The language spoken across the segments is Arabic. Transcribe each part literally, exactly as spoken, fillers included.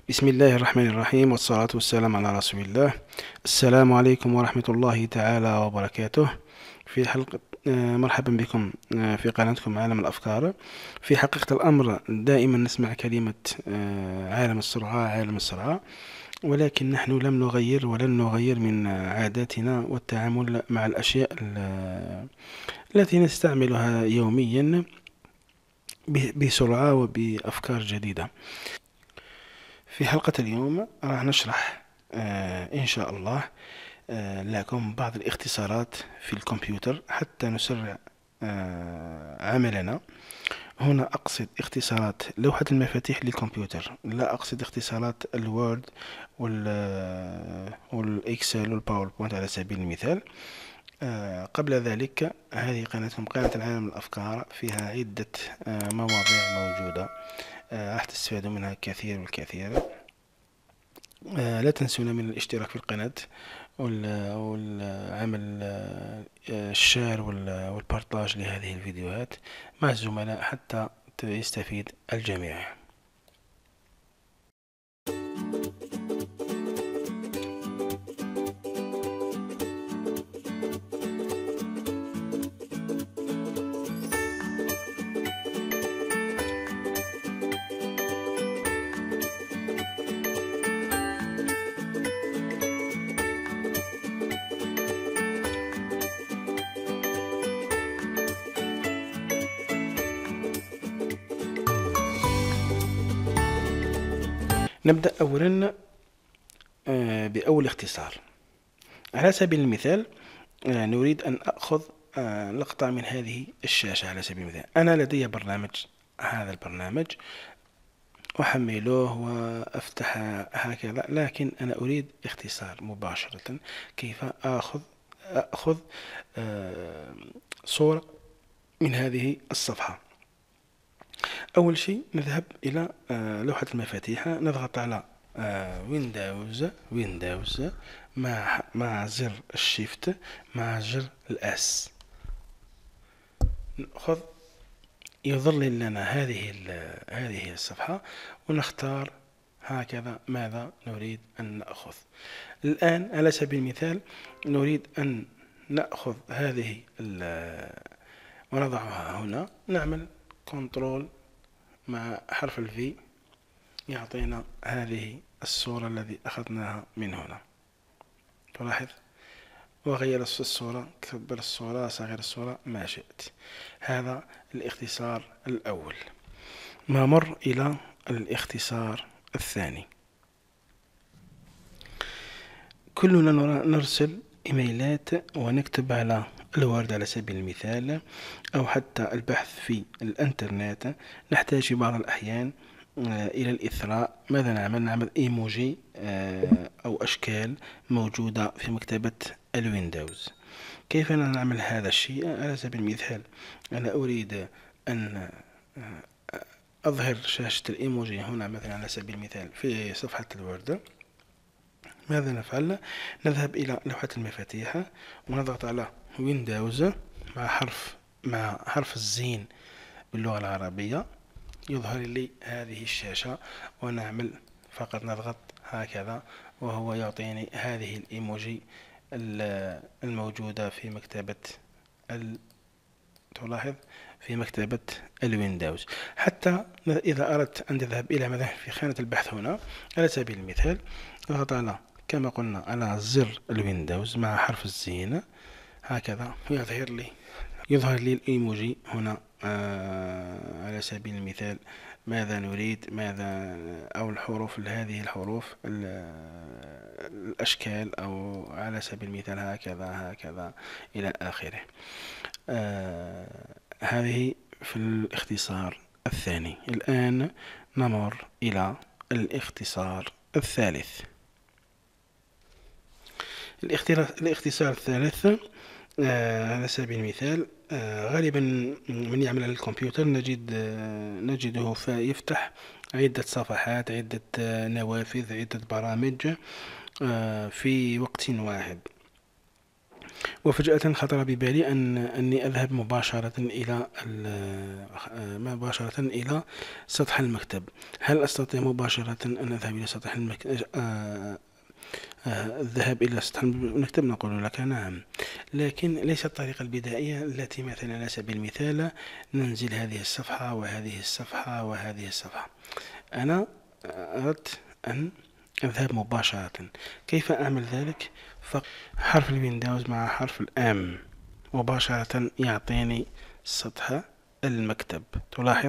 بسم الله الرحمن الرحيم، والصلاة والسلام على رسول الله. السلام عليكم ورحمة الله تعالى وبركاته. في حلقة آه، مرحبا بكم آه، في قناتكم عالم الأفكار. في حقيقة الأمر دائما نسمع كلمة آه، عالم السرعة عالم السرعة، ولكن نحن لم نغير ولن نغير من عاداتنا والتعامل مع الأشياء ال- التي نستعملها يوميا ب- بسرعة وبأفكار جديدة. في حلقة اليوم راح نشرح آه إن شاء الله آه لكم بعض الاختصارات في الكمبيوتر حتى نسرع آه عملنا. هنا أقصد اختصارات لوحة المفاتيح للكمبيوتر، لا أقصد اختصارات الوورد وال آه، والإكسل والباوربوينت على سبيل المثال. آه قبل ذلك، هذه قناتكم قناة العالم الأفكار، فيها عدة آه مواضيع موجودة، آه راح تستفادوا منها كثير والكثير. آه، لا تنسونا من الاشتراك في القناة وال- والعمل آه، الشير وال- والبارتاج لهذه الفيديوهات مع الزملاء حتى يستفيد الجميع. نبدأ أولا آه، بأول اختصار. على سبيل المثال، آه، نريد أن أخذ آه، لقطة من هذه الشاشة. على سبيل المثال، أنا لدي برنامج، هذا البرنامج أحمله وأفتح هكذا، لكن أنا أريد اختصار مباشرة. كيف أخذ أخذ آه، صورة من هذه الصفحة؟ أول شيء نذهب إلى آه، لوحة المفاتيح، نضغط على ويندوز ويندوز مع مع زر الشيفت مع زر الأس. نأخذ يظلل لنا هذه هذه الصفحة، ونختار هكذا ماذا نريد أن نأخذ. الآن على سبيل المثال نريد أن نأخذ هذه ونضعها هنا، نعمل كنترول مع حرف الفي، يعطينا هذه الصورة التي أخذناها من هنا. تلاحظ، وغير الصورة، كبر الصورة، صغير الصورة، ما شئت. هذا الاختصار الأول. نمر إلى الاختصار الثاني. كلنا نرسل إيميلات ونكتب على الوورد على سبيل المثال، أو حتى البحث في الإنترنت. نحتاج في بعض الأحيان آه، إلى الإثراء. ماذا نعمل؟ نعمل إيموجي آه، أو أشكال موجودة في مكتبة الويندوز. كيف نعمل هذا الشيء؟ على سبيل المثال، أنا أريد أن آه، أظهر شاشة الإيموجي هنا مثلا على سبيل المثال في صفحة الوورد. ماذا نفعل؟ نذهب إلى لوحة المفاتيح ونضغط على ويندوز مع حرف مع حرف الزين باللغة العربية، يظهر لي هذه الشاشة، ونعمل فقط نضغط هكذا، وهو يعطيني هذه الإيموجي الموجودة في مكتبة ال... تلاحظ، في مكتبة الويندوز. حتى إذا أردت أن تذهب إلى مثلا في خانة البحث هنا على سبيل المثال، اضغط على كما قلنا على زر الويندوز مع حرف الزين هكذا، يظهر لي يظهر لي الإيموجي هنا. آه على سبيل المثال، ماذا نريد، ماذا أو الحروف، هذه الحروف الأشكال، أو على سبيل المثال هكذا هكذا إلى آخره. آه هذه في الاختصار الثاني. الآن نمر إلى الاختصار الثالث. الاختصار الثالث آه على سبيل المثال، آه غالبا من يعمل على الكمبيوتر نجد آه نجده فيفتح عدة صفحات، عدة آه نوافذ، عدة برامج آه في وقت واحد. وفجأة خطر ببالي أن أني أذهب مباشرة إلى مباشرة إلى سطح المكتب. هل أستطيع مباشرة أن أذهب إلى سطح المكتب؟ الذهاب إلى سطح المكتب؟ نقول لك نعم، لكن ليست الطريقة البدائية التي مثلا على سبيل المثال ننزل هذه الصفحة وهذه الصفحة وهذه الصفحة. أنا أردت أن أذهب مباشرة. كيف أعمل ذلك؟ فحرف الويندوز مع حرف الآم مباشرة يعطيني سطح المكتب. تلاحظ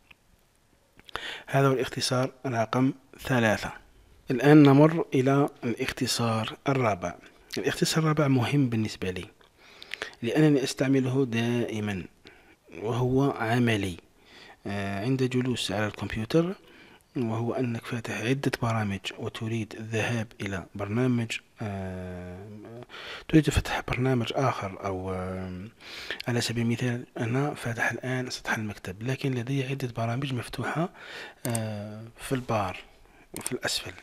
هذا هو الاختصار رقم ثلاثة. الآن نمر إلى الاختصار الرابع. الاختصار الرابع مهم بالنسبة لي لأنني أستعمله دائما وهو عملي عند جلوس على الكمبيوتر، وهو أنك فاتح عدة برامج وتريد الذهاب إلى برنامج آه، تريد فتح برنامج آخر، أو آه، على سبيل المثال أنا فاتح الآن سطح المكتب، لكن لدي عدة برامج مفتوحة آه، في البار في الأسفل،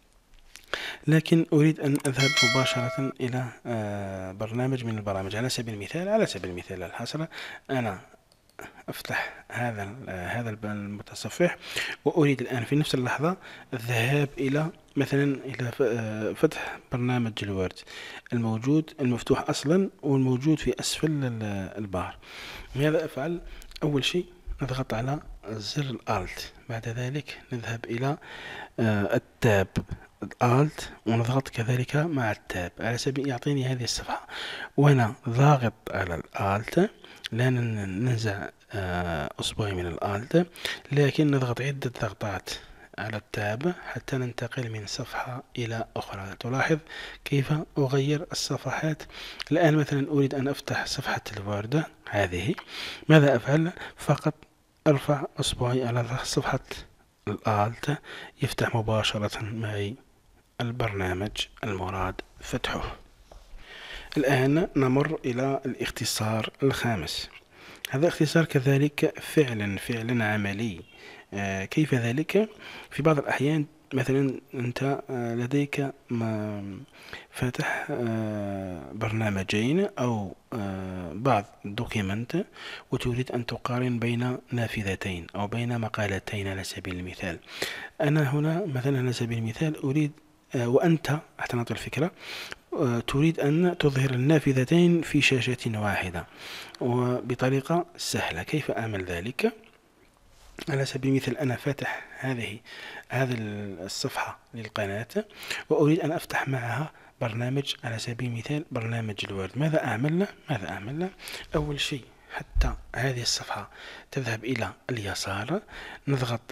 لكن أريد أن أذهب مباشرة إلى آه، برنامج من البرامج. على سبيل المثال على سبيل المثال الحصر أنا أفتح هذا هذا المتصفح، وأريد الآن في نفس اللحظة الذهاب إلى مثلا إلى فتح برنامج الوورد الموجود المفتوح أصلا والموجود في أسفل البار. ماذا أفعل؟ أول شيء نضغط على زر الآلت، بعد ذلك نذهب إلى التاب الآلت ونضغط كذلك مع التاب على سبيل يعطيني هذه الصفحة، وأنا ضاغط على الآلت لا ننزع أصبعي من الآلت، لكن نضغط عدة ضغطات على التاب حتى ننتقل من صفحة إلى أخرى. تلاحظ كيف أغير الصفحات. الآن مثلا أريد أن أفتح صفحة الوورد هذه، ماذا أفعل؟ فقط أرفع أصبعي على صفحة الآلت يفتح مباشرة معي البرنامج المراد فتحه. الآن نمر إلى الاختصار الخامس. هذا اختصار كذلك فعلا فعلا عملي. آه كيف ذلك؟ في بعض الأحيان مثلا أنت آه لديك فاتح آه برنامجين أو آه بعض دوكيمنت وتريد أن تقارن بين نافذتين أو بين مقالتين على سبيل المثال. أنا هنا مثلا على سبيل المثال أريد آه وأنت حتى نعطي الفكرة تريد أن تظهر النافذتين في شاشة واحدة وبطريقة سهلة. كيف أعمل ذلك؟ على سبيل المثال أنا فاتح هذه هذه الصفحة للقناة وأريد أن أفتح معها برنامج، على سبيل المثال برنامج الوورد. ماذا أعمل؟ ماذا أعمل؟ أول شيء حتى هذه الصفحة تذهب إلى اليسار نضغط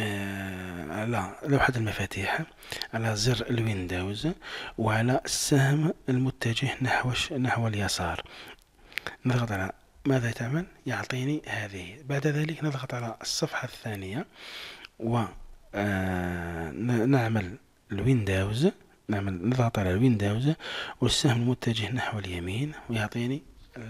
على لوحة المفاتيح على زر الويندوز وعلى السهم المتجه نحو نحو اليسار نضغط على ماذا تعمل؟ يعطيني هذه. بعد ذلك نضغط على الصفحة الثانية ونعمل الويندوز نعمل نضغط على الويندوز والسهم المتجه نحو اليمين ويعطيني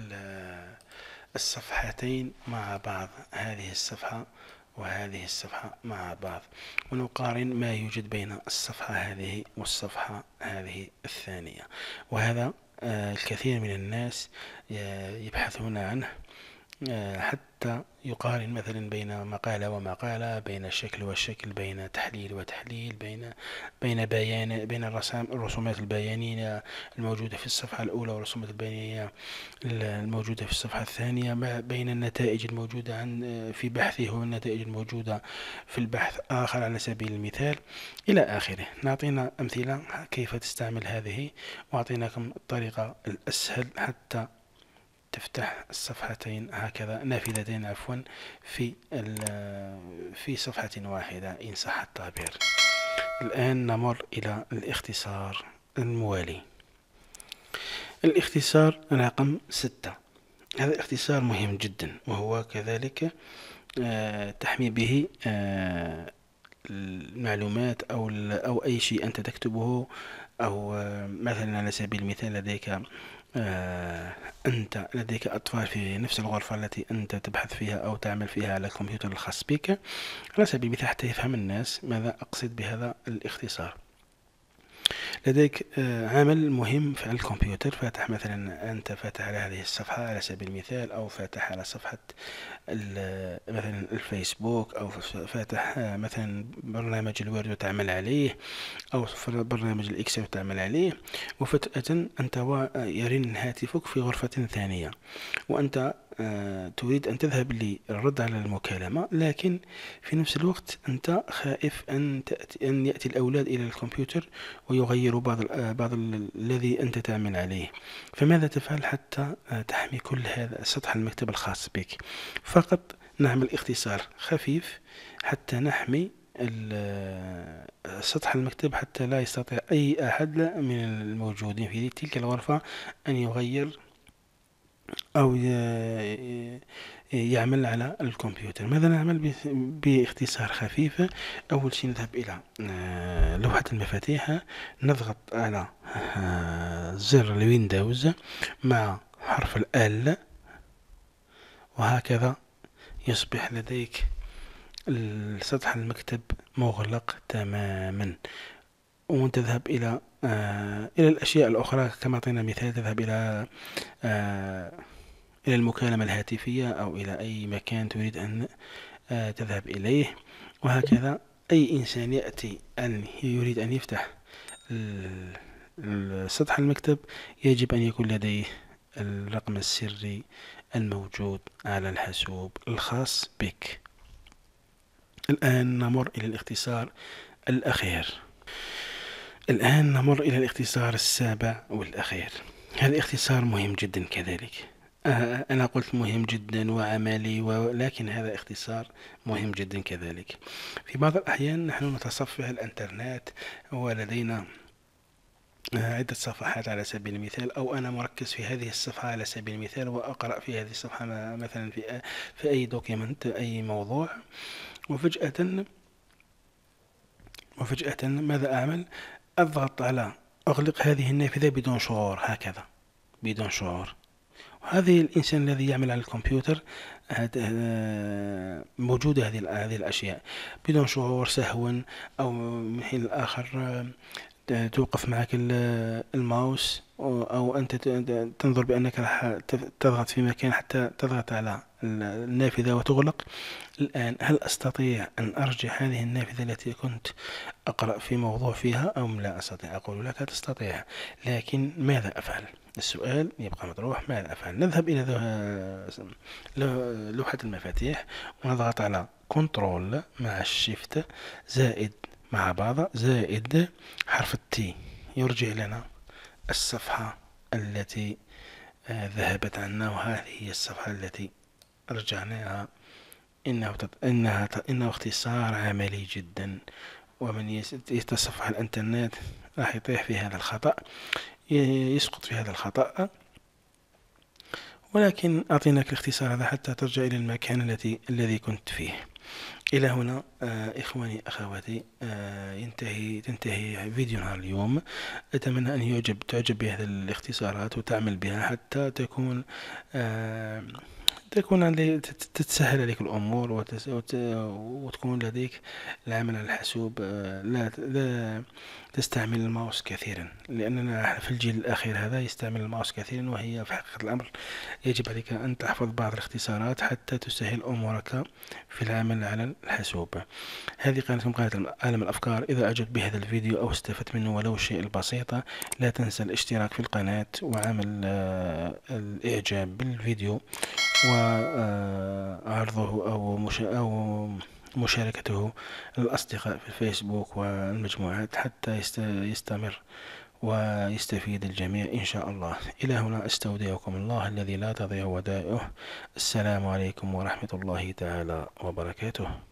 الصفحتين مع بعض، هذه الصفحة وهذه الصفحة مع بعض، ونقارن ما يوجد بين الصفحة هذه والصفحة هذه الثانية. وهذا الكثير من الناس يبحثون عنه حتى يقارن مثلا بين مقالة ومقالة، بين شكل وشكل، بين تحليل وتحليل، بين بين بيان بين الرسم الرسومات البيانية الموجودة في الصفحة الأولى والرسومات البيانية الموجودة في الصفحة الثانية، بين النتائج الموجودة عن في بحثه والنتائج الموجودة في البحث آخر على سبيل المثال إلى آخره. نعطينا أمثلة كيف تستعمل هذه، وأعطيناكم الطريقة الأسهل حتى تفتح الصفحتين هكذا نافذتين عفوا في في صفحة واحدة إن صح التعبير. الآن نمر إلى الاختصار الموالي. الاختصار رقم ستة. هذا اختصار مهم جدا، وهو كذلك آه تحمي به آه المعلومات أو أو أي شيء أنت تكتبه، أو آه مثلا على سبيل المثال لديك آه أنت لديك أطفال في نفس الغرفة التي أنت تبحث فيها أو تعمل فيها على الكمبيوتر الخاص بك، على سبيل المثال حتى يفهم الناس ماذا أقصد بهذا الاختصار. لديك آه، عمل مهم في الكمبيوتر، فاتح مثلا، أنت فاتح على هذه الصفحة على سبيل المثال، أو فاتح على صفحة ال- مثلا الفيسبوك، أو ف- فاتح آه، مثلا برنامج الوورد وتعمل عليه، أو ف- برنامج الإكسل وتعمل عليه، وفجأة أنت و- يرن هاتفك في غرفة ثانية، وأنت آه، تريد أن تذهب للرد على المكالمة، لكن في نفس الوقت أنت خائف أن تأتي أن يأتي الأولاد إلى الكمبيوتر ويغيروا بعض ال- آه، بعض ال- الذي أنت تعمل عليه. فماذا تفعل حتى آه، تحمي كل هذا سطح المكتب الخاص بك؟ فقط نعمل اختصار خفيف حتى نحمي ال- آه، سطح المكتب، حتى لا يستطيع أي أحد من الموجودين في تلك الغرفة أن يغير أو ي- يعمل على الكمبيوتر. ماذا نعمل ب- باختصار خفيف؟ أول شيء نذهب إلى آه، لوحة المفاتيح، نضغط على آه، زر الويندوز مع حرف ال، وهكذا يصبح لديك سطح المكتب مغلق تماما. وتذهب إلى آه، إلى الأشياء الأخرى، كما أعطينا مثال، تذهب إلى آه، إلى المكالمة الهاتفية، أو إلى أي مكان تريد أن آه، تذهب إليه. وهكذا أي إنسان يأتي أن يريد أن يفتح ال- ال- سطح المكتب، يجب أن يكون لديه الرقم السري الموجود على الحاسوب الخاص بك. الآن نمر إلى الاختصار الأخير. الآن نمر إلى الاختصار السابع والأخير. هذا اختصار مهم جدا كذلك. آه، أنا قلت مهم جدا وعملي، ولكن هذا اختصار مهم جدا كذلك. في بعض الأحيان نحن نتصفح الإنترنت ولدينا آه، عدة صفحات على سبيل المثال، أو أنا مركز في هذه الصفحة على سبيل المثال، وأقرأ في هذه الصفحة م- مثلا في في أي دوكيمنت، أي موضوع، وفجأة وفجأة ماذا أعمل؟ أضغط على أغلق هذه النافذة بدون شعور، هكذا بدون شعور. هذه الإنسان الذي يعمل على الكمبيوتر، هذا- آه، موجودة هذه هذه الأشياء بدون شعور، سهوا، أو من حين لآخر آه، توقف معك ال- الماوس، أو أو أنت ت- تنظر بأنك راح تف- تضغط في مكان حتى تضغط على النافذة وتغلق. الآن هل أستطيع أن أرجع هذه النافذة التي كنت أقرأ في موضوع فيها، أو لا أستطيع؟ أقول لك تستطيع، لكن ماذا أفعل؟ السؤال يبقى مطروح، ماذا أفعل؟ نذهب إلى ذو- لو- لوحة المفاتيح، ونضغط على كنترول مع الشيفت زائد مع بعض زائد حرف التي، يرجع لنا الصفحة التي آه، ذهبت عنا، وهذه هي الصفحة التي رجعناها. إنه تط... إنها ت... إنه اختصار عملي جدا، ومن يس- يتصفح الإنترنت راح يطيح في هذا الخطأ، ي- يسقط في هذا الخطأ. ولكن أعطيناك الاختصار هذا حتى ترجع إلى المكان الذي الذي كنت فيه. إلى هنا آه إخواني أخواتي، آه ينتهي تنتهي فيديونا اليوم. أتمنى أن يعجب تعجب بهذه الاختصارات وتعمل بها حتى تكون آه تكون عندي تت- تتسهل عليك الأمور، وتس- وت- وتكون لديك العمل على الحاسوب. آه، لا لا تستعمل الماوس كثيرا، لأننا في الجيل الأخير هذا يستعمل الماوس كثيرا، وهي في حقيقة الأمر يجب عليك أن تحفظ بعض الاختصارات حتى تسهل أمورك في العمل على الحاسوب. هذه قناتكم، قناة عالم الأفكار. إذا أعجبت بهذا الفيديو أو استفدت منه ولو الشيء البسيط، لا تنسى الاشتراك في القناة وعمل آه، الإعجاب بالفيديو، وعرضه أو مش أو مشاركته للأصدقاء في الفيسبوك والمجموعات، حتى يست- يستمر ويستفيد الجميع إن شاء الله. إلى هنا أستودعكم الله الذي لا تضيع ودائعه. السلام عليكم ورحمة الله تعالى وبركاته.